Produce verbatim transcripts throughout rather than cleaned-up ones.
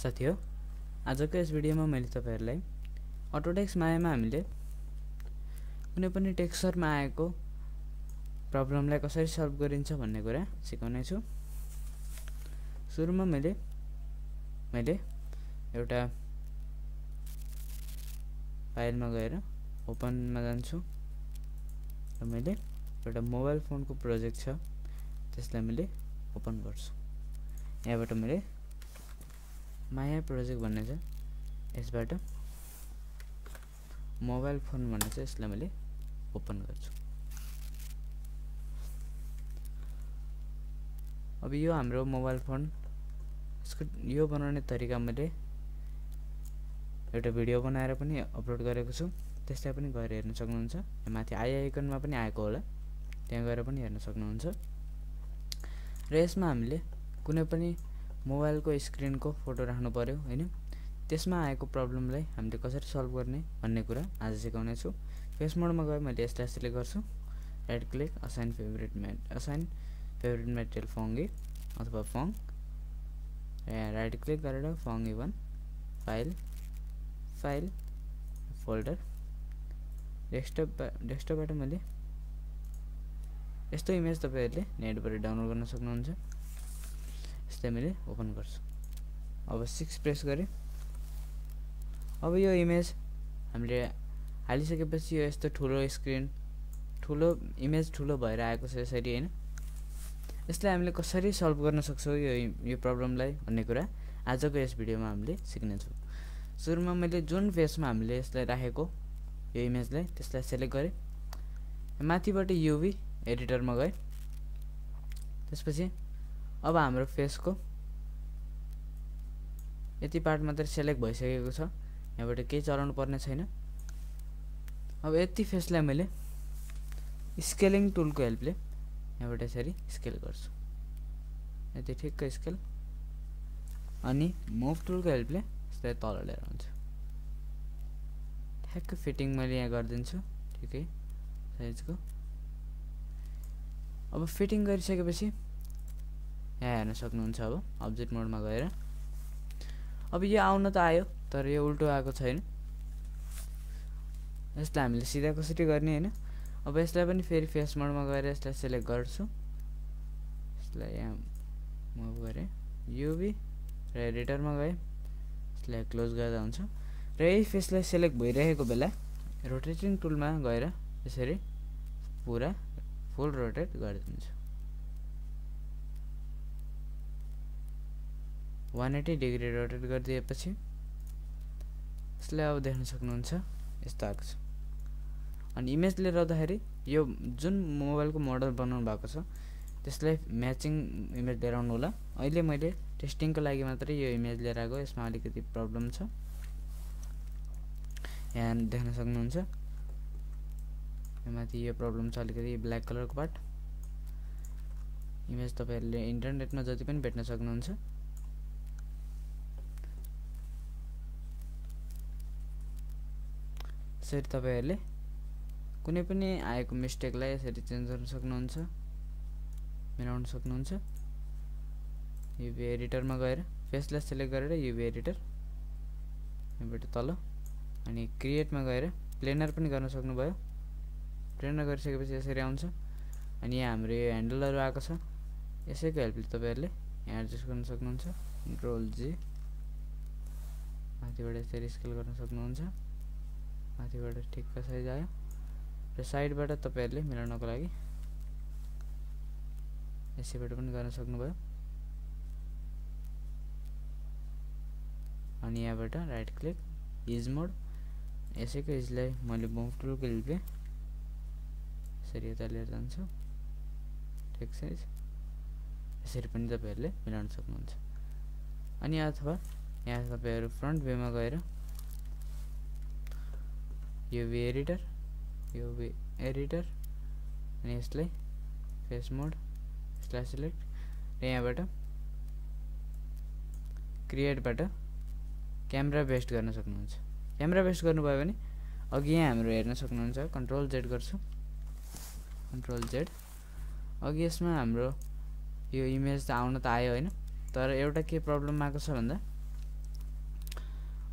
साथीहरु आजको यस भिडियोमा मैले तपाईहरुलाई अटोडेस्क मायामा हामीले कुनै पनि टेक्सचरमा आएको प्रब्लमलाई कसरी सल्भ गरिन्छ भन्ने कुरा सिकाउने छु। सुरुमा मैले मैले एउटा फाइलमा गएर ओपनमा जान्छु र मैले एउटा मोबाइल फोनको प्रोजेक्ट छ त्यसलाई मैले ओपन गर्छु। यहाँबाट मैले माया प्रोजेक्ट भन्ने छ यसबाट मोबाइल फोन भन्ने छ यसलाई मैले ओपन गर्छु। अब यो हाम्रो मोबाइल फोन यसको यो बनाउने तरिका मैले एउटा भिडियो बनाएर पनि अपलोड गरेको छु, त्यसलाई पनि गएर हेर्न सक्नुहुन्छ। माथि आई आइकनमा पनि आएको होला, त्यहाँ गएर पनि हेर्न सक्नुहुन्छ। र यसमा हामीले कुनै पनि मोबाइलको स्क्रिनको फोटो राख्नु पर्यो हैन, त्यसमा आएको प्रब्लमलाई हामीले कसरी सल्भ गर्ने भन्ने कुरा आज सिकाउने छु। फेस मोडमा गए मैले यसलाई सिलेक्ट गर्छु, राइट क्लिक असाइन फेभरेट मेट असाइन फेभरेट मेटेरियल फंगी अथवा फङ, राइट क्लिक गरेर फंगी वन फाइल फाइल फोल्डर डेस्कटप डेस्कटपबाट मैले यस्तो इमेज तपाईहरुले नेटबाट डाउनलोड गर्न सक्नुहुन्छ। यसलाई मैले ओपन गर्छु। अब सिक्स प्रेस गरे। अब यो इमेज हामीले हालिसकेपछि यो यस्तो ठुलो स्क्रिन ठुलो इमेज ठुलो भएर आएको छ यसरी हैन। यसलाई हामीले कसरी सल्भ गर्न सक्छौं यो यो प्रब्लमलाई भन्ने कुरा आजको यस भिडियोमा हामीले सिक्ने छौं। सुरुमा मैले जुन फेसमा हामीले यसलाई राखेको यो इमेजलाई त्यसलाई सिलेक्ट गरे, माथिबाट यूवी एडिटरमा गए। त्यसपछि अब हाम्रो फेसको यति पार्ट मात्र सिलेक्ट भइसकेको छ, यहाँबाट केही चलाउनु पर्ने छैन। अब यति फेसलाई मैले स्केलिङ टुलको हेल्पले यहाँबाट यसरी स्केल गर्छु, यति ठिक्क स्केल, अनि मुभ टुलको हेल्पले यसलाई तल लिएर आउँछु। ठ्याक्क फिटिङ मैले यहाँ गरिदिन्छु ठिकै साइजको। अब फिटिङ गरिसकेपछि यहाँ हेर्न सक्नुहुन्छ। अब अब्जेक्ट मोडमा गएर अब यो आउन त आयो तर यो उल्टो आएको छैन। यसलाई हामीले सिधा कसरी गर्ने हैन। अब यसलाई पनि फेरि फेस मोडमा गएर यसलाई सिलेक्ट गर्छु, यसलाई यहाँ मुभ गरे यूवी र एडिटरमा गए, यसलाई क्लोज गर्दा हुन्छ। र यही फेसलाई सिलेक्ट भइरहेको बेला रोटेटिङ टुलमा गएर यसरी पुरा फुल रोटेट गरिदिन्छु। वन एटी डिग्री रोटेट गरिदिएपछि यसलाई अब देख्न सक्नुहुन्छ यस्तो आएको छ। अनि इमेजले गर्दाखेरि यो जुन मोबाइलको मोडल बनाउनु भएको छ त्यसलाई म्याचिङ इमेज लिएर आउनु होला। अहिले मैले टेस्टिङको लागि मात्रै यो इमेज लिएर आएको, यसमा अलिकति प्रब्लम छ, यहाँ देख्न सक्नुहुन्छ। माथि यो प्रब्लम छ अलिकति ब्ल्याक कलरको पार्ट। इमेज तपाईहरुले इन्टरनेटमा जति पनि भेट्न सक्नुहुन्छ। यसरी तपाईहरुले कुनै पनि आएको मिस्टेकलाई यसरी चेन्ज गर्न सक्नुहुन्छ, मिलाउन सक्नुहुन्छ। यूवी एडिटरमा गएर फेसलाई सिलेक्ट गरेर यूवी एडिटर यहाँबाट तल, अनि क्रिएटमा गएर प्लेनर पनि गर्न सक्नुभयो। प्लेनर गरिसकेपछि यसरी आउँछ। अनि यहाँ हाम्रो यो ह्यान्डलहरु आएको छ, यसैको हेल्पले तपाईहरुले यहाँ एडजस्ट गर्न सक्नुहुन्छ। कन्ट्रोल जी माथिबाट यसरी स्केल गर्न सक्नुहुन्छ, माथिबाट ठिक्क साइज आयो। र साइडबाट तपाईहरुले मिलाउनको लागि यसैबाट पनि गर्न सक्नुभयो। अनि यहाँबाट राइट क्लिक इज मोड, यसैको इजलाई मैले मुभ टुलको हेल्पले यसरी यता लिएर जान्छु ठिक साइज। यसरी पनि तपाईहरुले मिलाउन सक्नुहुन्छ। अनि अथवा यहाँ तपाईहरु फ्रन्ट भ्यूमा गएर यूवी एडिटर यूवी एडिटर अनि यसलाई फेस मोड यसलाई सिलेक्ट, र यहाँबाट क्रिएटबाट क्यामेरा बेस्ड गर्न सक्नुहुन्छ। क्यामेरा बेस्ड गर्नुभयो भने अघि यहाँ हाम्रो हेर्न सक्नुहुन्छ, कन्ट्रोल जेड गर्छु, कन्ट्रोल जेड। अघि यसमा हाम्रो यो इमेज त आउन त आयो हैन, तर एउटा के प्रब्लम आएको छ भन्दा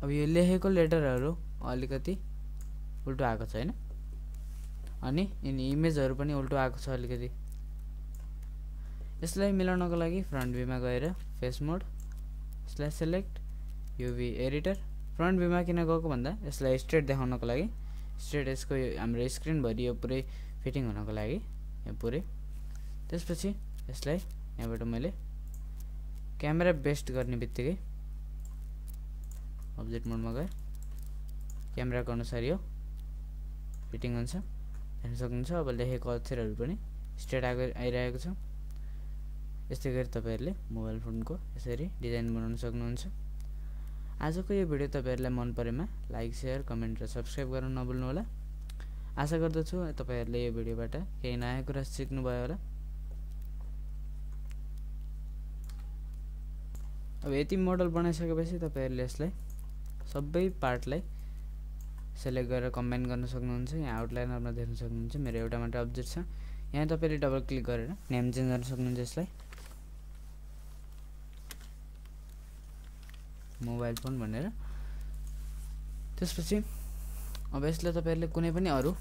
अब यो लेखेको लेटरहरु अलिकति उल्टो आएको छ हैन अनि यिनी इमेजहरु पनि उल्टो आएको छ अलिकति यसलाई मिलाउनको लागि फ्रन्ट भ्यूमा गएर face mode slash select UV editor front भ्यूमा किन गएको भन्दा यसलाई स्ट्रेट देखाउनको लागि स्ट्रेट यसको हाम्रो स्क्रिन भरि यो पुरै फिटिङ हुनको लागि यो पुरै त्यसपछि यसलाई यहाँबाट मैले क्यामेरा बेस्ड गर्ने बित्तिकै अब्जेक्ट मोडमा गए क्यामेराको अनुसार यो फिटिङ हुन्छ हेर्न सक्नुहुन्छ अब लेखेको अक्षरहरु पनि स्ट्रेट आइरहेको छ यस्तै गरी तपाईहरुले मोबाइल फोनको यसरी डिजाइन बनाउन सक्नुहुन्छ आजको यो भिडियो तपाईहरुलाई मन परेमा लाइक शेयर कमेन्ट र सब्स्क्राइब गर्न नभुल्नु होला आशा गर्दछु तपाईहरुले यो भिडियोबाट केही नयाँ कुरा सिक्नु भयो होला अब यति मोडल बनाइसकेपछि तपाईहरुले यसलाई सबै पार्टलाई सेलेक्ट गरेर कम्बाइन गर्न सक्नुहुन्छ यहाँ आउटलाइनरमा देख्न सक्नुहुन्छ मेरो एउटा मात्र अब्जेक्ट छ यहाँ तपाईले डबल क्लिक गरेर नेम चेन्ज गर्न सक्नुहुन्छ यसलाई मोबाइल फोन भनेर त्यसपछि अब यसले तपाईहरुले कुनै पनि अरु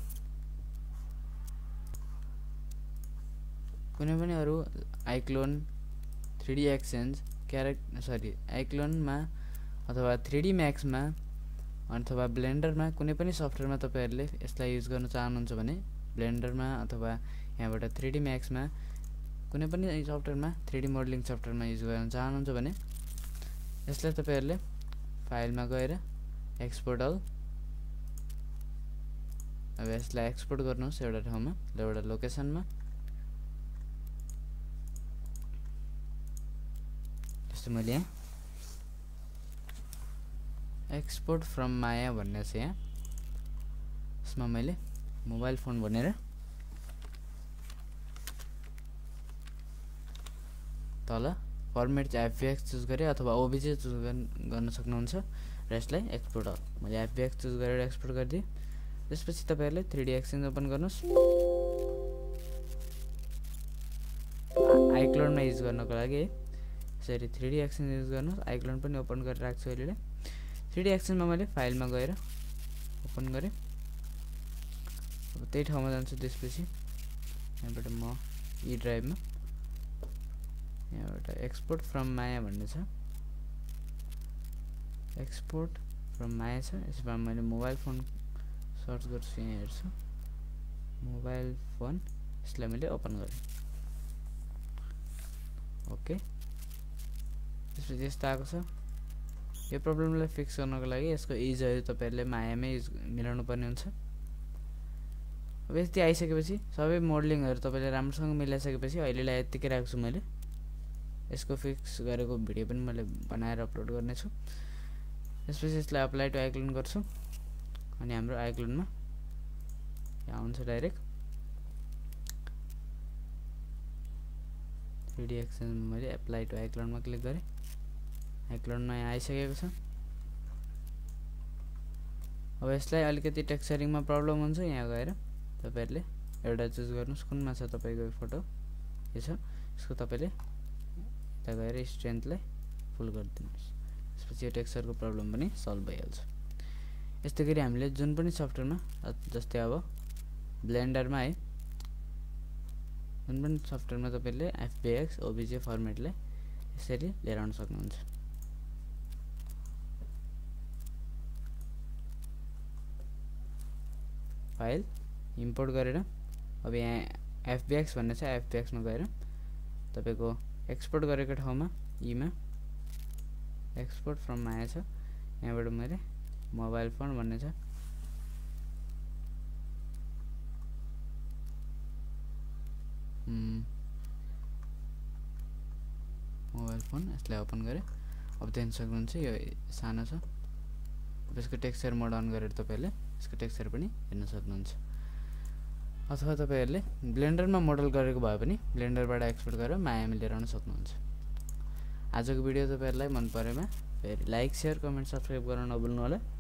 कुनै पनि अरु iClone three D exchange character सरी आइक्लोन मा अथवा थ्री डी मैक्स मा अथवा ब्लेन्डर मा कुनै पनि सफ्टवेयर मा तपाईहरुले यसलाई युज गर्न चाहनुहुन्छ भने ब्लेन्डर मा अथवा यहाँबाट थ्री डी मैक्स मा कुनै पनि सफ्टवेयर मा थ्री डी मोडलिङ सफ्टवेयर मा युज गर्न चाहनुहुन्छ भने यसलाई तपाईहरुले फाइल मा गएर एक्सपोर्ट अल अब यसलाई एक्सपोर्ट गर्नुस् एउटा ठाउँमा एउटा लोकेसनमा जस्तो मैले यहाँ एक्सपोर्ट फ्रम माया भन्ने छ यहाँ यसमा मैले मोबाइल फोन भनेर तल फर्मेट चाहिँ एफबीएक्स चुज गरे अथवा ओबीजे चुज गर्न सक्नुहुन्छ र यसलाई एक्सपोर्ट अल मैले एफबीएक्स चुज गरेर एक्सपोर्ट गर्दिए त्यसपछि तपाईहरुले थ्री डी एक्सचेन्ज ओपन गर्नुस् आइक्लोन मा युज गर्नको लागि यसरी थ्री डी एक्सचेन्ज युज गर्नुस् आइक्लोन पनि ओपन गरेर राख्छु अहिले थ्री डी एक्सचेन्ज मा मैले फाइल मा गएर ओपन गरे अब त्यही ठाउँमा जान्छु त्यसपछि यहाँबाट म ई ड्राइभ मा यहाँबाट एक्सपोर्ट फ्रम माया भन्ने छ एक्सपोर्ट फ्रम माया छ यसमा मैले मोबाइल फोन सर्च गर्छु यहाँ हेर्छु मोबाइल फोन यसलाई मैले ओपन गरे ओके त्यसपछि यस्तो आएको छ यो प्रब्लमलाई फिक्स गर्नको लागि यसको इजहरु तपाईहरुले मायामै युज मिलाउनु पर्ने हुन्छ अब यति आइसकेपछि सबै मोडलिङहरु तपाईले राम्रोसँग मिलाइसकेपछि अहिलेलाई यतिकै राख्छु मैले यसको फिक्स गरेको भिडियो पनि मैले बनाएर अपलोड गर्ने छु त्यसपछि यसलाई अप्लाई टु आइक्लोन गर्छु अनि हाम्रो आइक्लोनमा यहाँ आउँछ डाइरेक्ट थ्री डी एक्सचेन्ज मैले एप्लाई टु आइक्लोनमा क्लिक गरे आइक्लोनमा यहाँ आइसकेको छ अब यसलाई अलिकति टेक्सचरिङमा प्रब्लम हुन्छ यहाँ गएर तपाईहरुले एउटा चुज गर्नुस् कुनमा छ तपाईको फोटो यो छ यसको तपाईले यता गएर स्ट्रेन्थलाई फुल गरिदिनुस् त्यसपछि यो टेक्सचरको प्रब्लम पनि सल्भ भइहाल्छ यस्तै गरी हामीले जुन पनि सफ्टवेयरमा जस्तै अब ब्लेन्डरमा है जुन पनि सफ्टवेयरमा तपाईले एफबीएक्स ओबीजे फर्मेटलाई यसरी लिएर आउन सक्नुहुन्छ फाइल इम्पोर्ट गरेर अब यहाँ एफबीएक्स भन्ने छ एफबीएक्स मा गएर तपाईको एक्सपोर्ट गरेको ठाउँमा ई मा एक्सपोर्ट फ्रम माया छ यहाँबाट मैले मोबाइल फोन भन्ने छ मोबाइल फोन यसलाई ओपन गरे अब देख्न सक्नुहुन्छ यो सानो छ अब यसको टेक्सचर मोड अन गरेर तपाईले यसको टेक्सचर पनि हेर्न सक्नुहुन्छ अथवा तपाईहरुले ब्लेन्डरमा मोडल गरेको भए पनि ब्लेन्डरबाट एक्सपोर्ट गरेर मायामा लिएर आउन सक्नुहुन्छ आजको भिडियो तपाईहरुलाई मन परेमा फेरि लाइक शेयर कमेन्ट सब्स्क्राइब गर्न नभुल्नु होला।